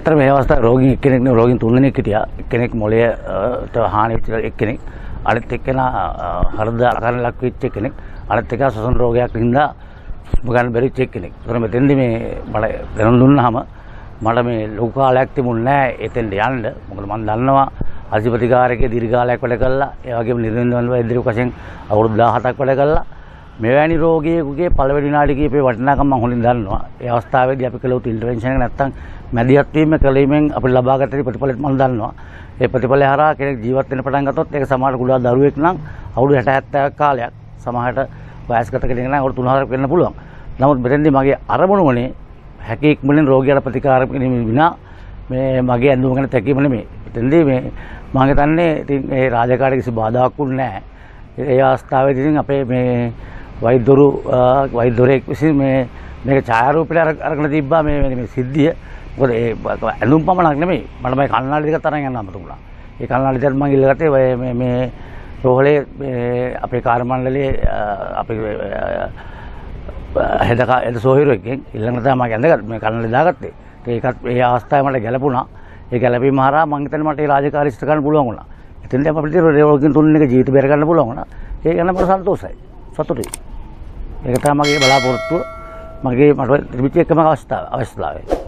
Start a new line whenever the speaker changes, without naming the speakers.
ඇත්තට මේ අවස්ථාවේ රෝගීන් එක්කෙනෙක් නෙවෙයි රෝගීන් 3 දෙනෙක් හිටියා. එක්කෙනෙක් මොළයට හානි වෙච්ච එක්කෙනෙක්. අනිත් එක්කෙනා හෘද අකරණ ලක් වෙච්ච එක්කෙනෙක්. අනිත් එක්කෙනා ශ්වසන රෝගයක් හින්දා ගන්න බැරි වෙච්ච එක්කෙනෙක්. ඒතර මෙතෙන්දි මේ මට දැනුම් දුන්නාම මට මේ ලොකු කාලයක් තිබුණේ නැහැ එතෙන්ට යන්න. මොකද මම දන්නවා අධිපතිකාරකේ දීර්ඝ කාලයක් වැඩ කළා. ඒ වගේම නිරන්තර වෛද්‍යවරු වශයෙන් අවුරුදු 17ක් වැඩ කළා. මෙවැනි රෝගියෙකුගේ පළවෙනි විනාඩි කිහිපේ වටිනාකම මම හොඳින් දන්නවා. ඒ අවස්ථාවේදී අපි කළ යුතු ඉන්ටර්වෙන්ෂන් එක නැත්තම් මැදිහත් වීම කලීමෙන් අපිට ලබාගත හැකි ප්‍රතිඵලෙත් මම දන්නවා. ඒ ප්‍රතිඵලය හරහා කෙනෙක් ජීවත් වෙන්න පටන් ගත්තොත් ඒක සමහරට කුඩා දරුවෙක් නම් අවුරුදු 60 70ක් කාලයක් සමහරට වයස්ගත කෙනෙක් නම් අවුරුදු 3-4ක් වෙන්න පුළුවන්. නමුත් මෙතෙන්දී මගේ අරමුණ වනේ හැකි ඉක්මනින් රෝගියාට ප්‍රතිකාර කිරීම විනා මේ මගේ ඇඳුම ගැන තැකීම නෙමෙයි. එතෙන්දී මේ මම හිතන්නේ ඉතින් ඒ රාජකාරිය කිසි බාධාවක් වුණේ නැහැ. ඒ අවස්ථාවේදී ඉතින් අපේ මේ වෛද්‍යවරයෙක් විසින් මේක ඡායාරූපයට අරගෙන තිබ්බා මේ සිද්ධිය. මොකද ඒ ඇඳුම් පමණක් නෙමෙයි මට මේ කන්නාඩි දෙකක් තරම් යන්න අමතක වුණා. ඒ කන්නාඩි දෙක මම ඉල්ලගත්තේ මේ රෝහලේ අපේ කාර්ය මණ්ඩලයේ අපේ හෙද සොහිරුවෙක්ගෙන් ඊළඟට තමයි මම ඇඳගත්තේ මේ කන්නාඩි දාගත්තේ. ඒකත් ඒ අවස්ථාවේ මට ගැළපුණා. ඒ ගැළපීම හරහා මම හිතන්නේ මට ඒ රාජකාරී ඉෂ්ට කරන්න පුළුවන් වුණා. එතෙන්දී අපිට රෝගීන් 3 දෙනෙක් ජීවිත බේර ගන්න පුළුවන් වුණා. ඒක ගැන මට සතුටුයි. සතුටුයි. ඒක තමයි මගේ බලාපොරොත්තුව. මගේ මට තිබිච්ච එකම අවස්ථාව.